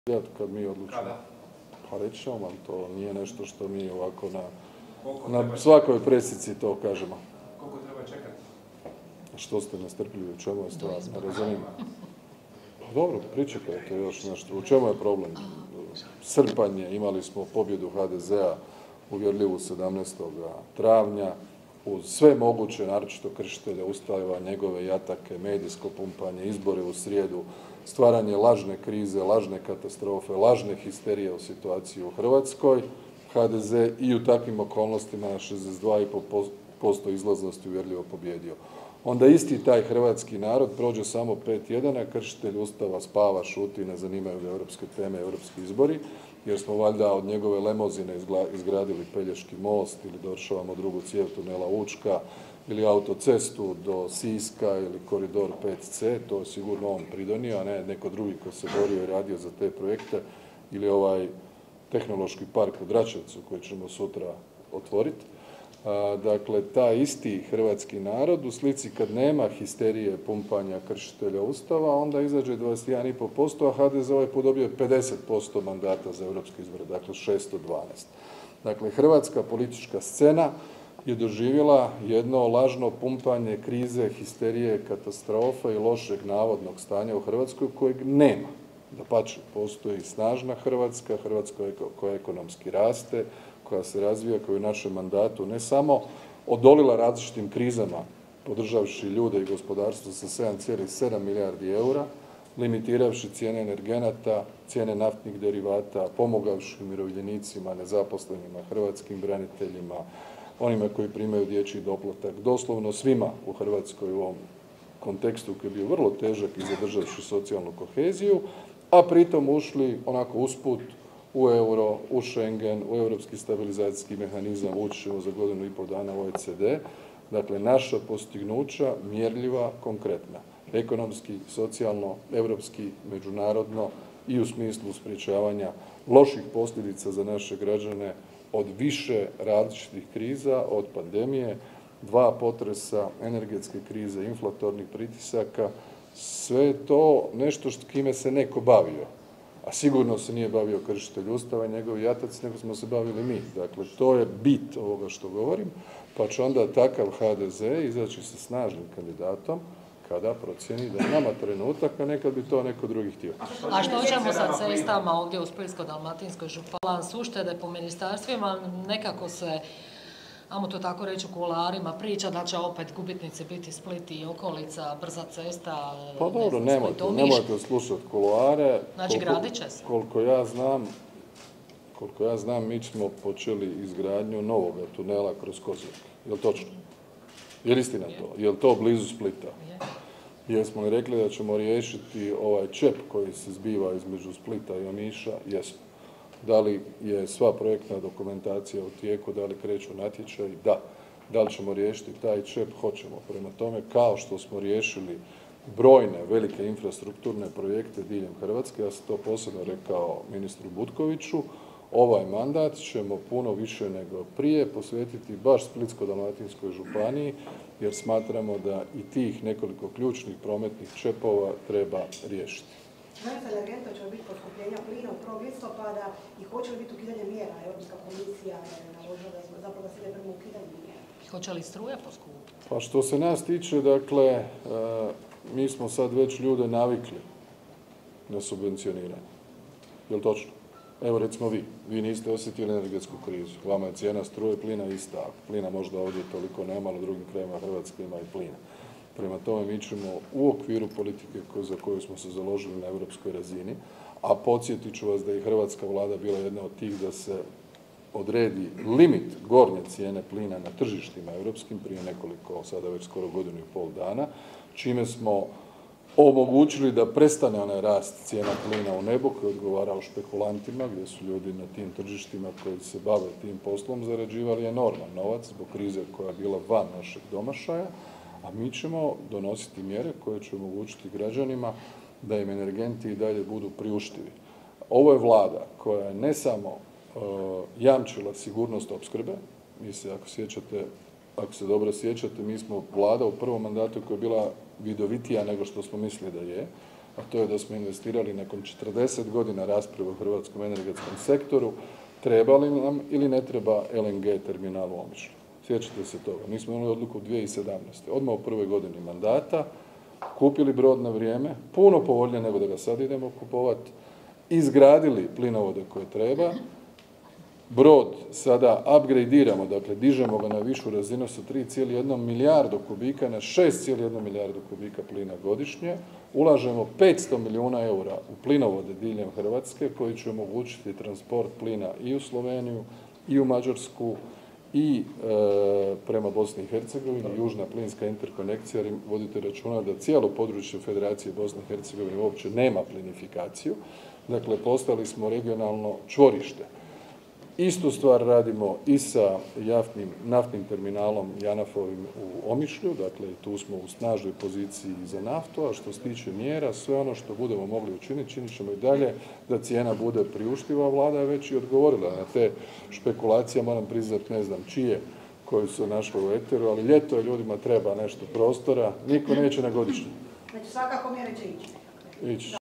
kad mi odlučimo. Pa reći ćemo vam, to nije nešto što mi ovako na svakoj presici to kažemo. Koliko treba čekati? Što ste nestrpljivi, u čemu je stvar, ne razumijem. Dobro, pričekajte još nešto, u čemu je problem? Srpanje, imali smo pobjedu HDZ-a uvjerljivu 17. travnja, uz sve moguće, naročito kršitelja Ustava, njegove jatake, medijsko pumpanje, izbore u srijedu, stvaranje lažne krize, lažne katastrofe, lažne histerije u situaciji u Hrvatskoj. HDZ i u takvim okolnostima na 62,5% izlaznosti uvjerljivo pobjedio. Onda isti taj hrvatski narod prođe samo 5 tjedana, kršitelj Ustava spava, šuti, ne zanimaju ga europske teme, europski izbori, jer smo valjda od njegove lemozine izgradili Pelješki most ili dovršavamo drugu cijev tunela Učka ili autocestu do Siska ili koridor 5C, to je sigurno on pridonio, a ne neko drugi ko se borio i radio za te projekte, ili ovaj tehnološki park u Dračevcu koji ćemo sutra otvoriti. Dakle, taj isti hrvatski narod u slici kad nema histerije pumpanja kršitelja Ustava, onda izađe 21,5%, a HDZ ovaj put dobio 50% mandata za europske izbore, dakle 612. Dakle, hrvatska politička scena je doživjela jedno lažno pumpanje krize, histerije, katastrofe i lošeg navodnog stanja u Hrvatskoj kojeg nema. Dapače, postoji snažna Hrvatska, Hrvatska koja ekonomski raste, koja se razvija, koja je u našem mandatu ne samo odolila različitim krizama, podržavši ljude i gospodarstvo sa 7,7 milijardi eura, limitiravši cijene energenata, cijene naftnih derivata, pomogavši umirovljenicima, nezaposlenima, hrvatskim braniteljima, onima koji primaju dječji doplatak, doslovno svima u Hrvatskoj u ovom kontekstu koji je bio vrlo težak i zadržavši socijalnu koheziju, a pritom ušli onako usput u euro, u Schengen, u europski stabilizacijski mehanizam, ući ćemo za 1,5 dana u OECD. Dakle, naša postignuća mjerljiva, konkretna. Ekonomski, socijalno, europski, međunarodno i u smislu sprječavanja loših posljedica za naše građane od više različitih kriza, od pandemije, 2 potresa, energetske krize, inflatornih pritisaka, sve je to nešto kime se neko bavio. A sigurno se nije bavio kršitelj Ustava i njegovi jataci, nego smo se bavili mi. Dakle, to je bit ovoga što govorim, pa će onda takav HDZ izaći sa snažnim kandidatom kada procijeni da je nama trenutak, a nekad bi to neko drugi htio. A što ćemo sa cestama ovdje u Splitsko-dalmatinskoj županiji? Plan uštede po ministarstvima, nekako se, ajmo to tako reći, u kuloarima priča da će opet gubitnici biti Split i okolica, brza cesta. Pa dobro, nemojte slušati kuloare. Znači, gradit će se. Koliko ja znam, mi smo počeli izgradnju novog tunela kroz Kozjak. Je li točno? Je li istina to? Je li to blizu Splita? Jesmo li rekli da ćemo riješiti ovaj čep koji se zbiva između Splita i Omiša? Jesmo. Da li je sva projektna dokumentacija u tijeku, da li kreću natječaji? Da. Da li ćemo riješiti taj čep? Hoćemo. Prema tome, kao što smo riješili brojne velike infrastrukturne projekte diljem Hrvatske, ja sam to posebno rekao ministru Butkoviću, ovaj mandat ćemo puno više nego prije posvetiti baš Splitsko-dalmatinskoj županiji, jer smatramo da i tih nekoliko ključnih prometnih čepova treba riješiti. Granica energenta će biti poskupljenja plina od 1. listopada i hoće li biti ukidanje mjera? Europska komisija je naložila da smo zapravo se ide prema ukidanju mjera. Hoće li struja poskupiti? Pa što se nas tiče, dakle, mi smo sad već ljude navikli na subvencioniranje. Je li točno? Evo recimo vi niste osjetili energetsku krizu. Vama je cijena struje plina ista. Plina možda ovdje toliko nema, ali u drugim krajevima Hrvatske ima i plina. Prema tome mi ćemo u okviru politike za koju smo se založili na europskoj razini, a podsjetit ću vas da je hrvatska vlada bila jedna od tih da se odredi limit gornje cijene plina na tržištima europskim prije nekoliko, sada već skoro 1,5 dana, čime smo omogućili da prestane onaj rast cijena plina u nebo koji je odgovarao špekulantima, gdje su ljudi na tim tržištima koji se bave tim poslom zarađivali enorman novac zbog krize koja je bila van našeg domašaja, a mi ćemo donositi mjere koje će omogućiti građanima da im energenti i dalje budu priuštivi. Ovo je vlada koja je ne samo jamčila sigurnost opskrbe, mi se, ako se dobro sjećate, mi smo vlada u prvom mandatu koja je bila vidovitija nego što smo mislili da je. a to je da smo investirali nakon 40 godina rasprave u hrvatskom energetskom sektoru, treba li nam ili ne treba LNG terminal u Omišlju. Sjećate se toga. Mi smo imali odluku 2017. Odmah u prvoj godini mandata, kupili brod na vrijeme, puno povoljnije nego da ga sad idemo kupovati, izgradili plinovode koje treba, brod sada upgradeiramo, dakle dižemo ga na višu razinu sa 3,1 milijardu kubika na 6,1 milijardu kubika plina godišnje, ulažemo 500 milijuna eura u plinovode diljem Hrvatske koji će omogućiti transport plina i u Sloveniju i u Mađarsku i prema Bosni i Hercegovini, južna plinska interkonekcija, jer vodite računa da cijelo područje Federacije Bosne i Hercegovine uopće nema plinifikaciju, dakle postali smo regionalno čvorište. Istu stvar radimo i sa naftnim terminalom Janafovim u Omišlju, dakle tu smo u snažnoj poziciji za naftu, a što se tiče mjera, sve ono što budemo mogli učiniti, činit ćemo i dalje da cijena bude priuštiva, vlada je već i odgovorila na te špekulacije, moram priznati ne znam čije koje su našle u eteru, ali ljeto je, ljudima treba nešto prostora, niko neće na godišnje. Znači svakako mjere će ići. Ići.